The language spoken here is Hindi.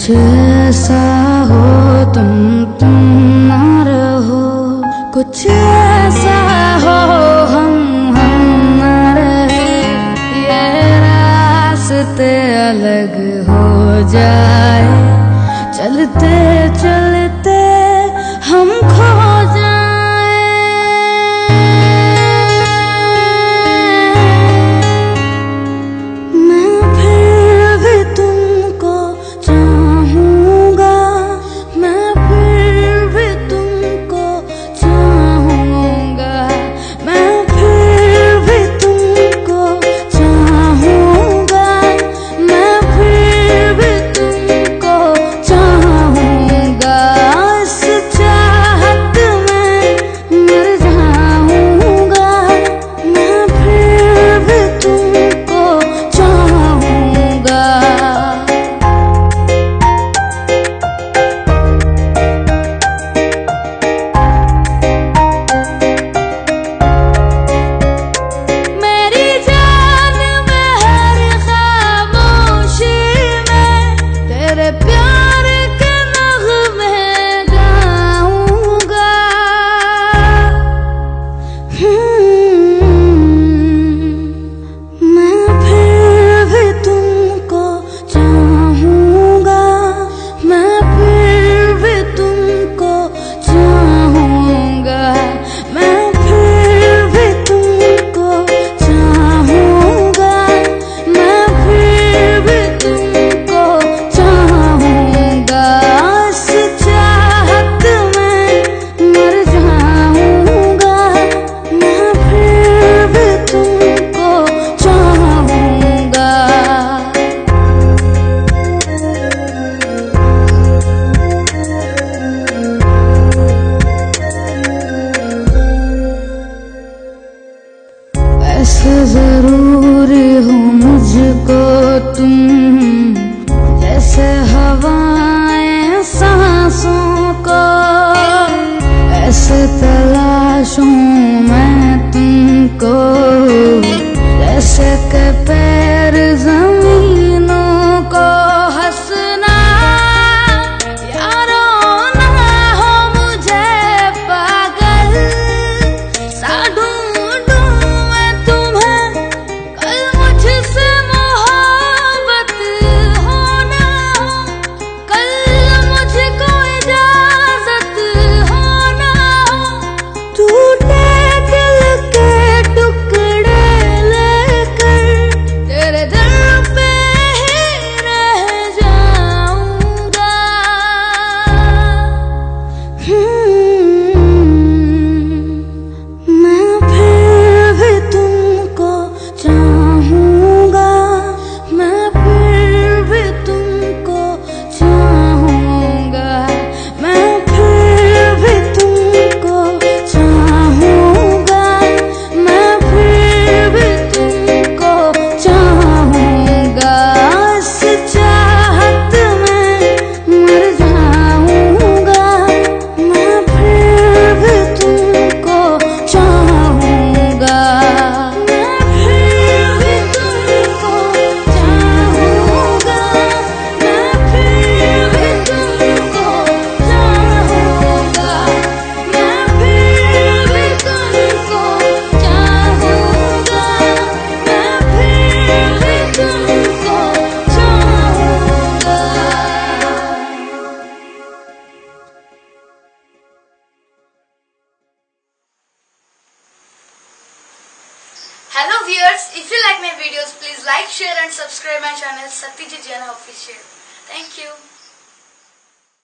कुछ ऐसा हो तुम ना रहो, कुछ ऐसा हो हम ना रहे, ये रास्ते अलग हो जाए, चलते चलते हम खो जाए। मैं फिर भी तुमको चाहूंगा, मैं फिर भी तुमको चाहूंगा, मैं फिर भी तुमको चाहूंगा, मैं फिर भी तुमको चाहूंगा। इस चाहत में मर जाऊंगा, मैं फिर भी तुमको चाहूंगा। मेरी जान में हर खामोशी में तेरे प्यार के नग़्मे गाऊंगा। मैं फिर भी तुमको चाहूंगा, मैं फिर भी तुमको चाहूंगा, मैं फिर भी तुमको चाहूंगा, मैं फिर भी तुमको चाहूंगा। इस चाहत में मर जाऊंगा, मैं फिर भी तुमको चाहूंगा। ऐसे जरूरी हो मुझको तुम, जैसे हवाएं सांसों को, ऐसे तलाशूं मैं तुमको, जैसे के पैर जमीनों को। हंसना यारो ना हो मुझे पागल, सा ढूंढूं मैं तुम्हें, कल मुझसे मोहब्बत हो ना हो, कल मुझको इजाजत हो ना हो, टूटे दिल के टुकड़े लेकर तेरे दर पे ही रह जाऊंगा। मैं फिर भी तुमको चाहूंगा, मैं फिर भी तुमको चाहूंगा, मैं फिर भी तुमको चाहूंगा, मैं फिर भी तुमको चाहूंगा। इस चाहत में मर जाऊंगा, मैं फिर भी तुमको चाहूंगा, मैं फिर भी तुमको चाहूंगा, मैं फिर भी तुमको चाहूंगा, मैं फिर भी तुमको चाहूंगा, मैं फिर भी तुमको चाहूंगा। Hello viewers, if you like my videos, please like, share and subscribe my channel Satyajit Jaina Official. Thank you.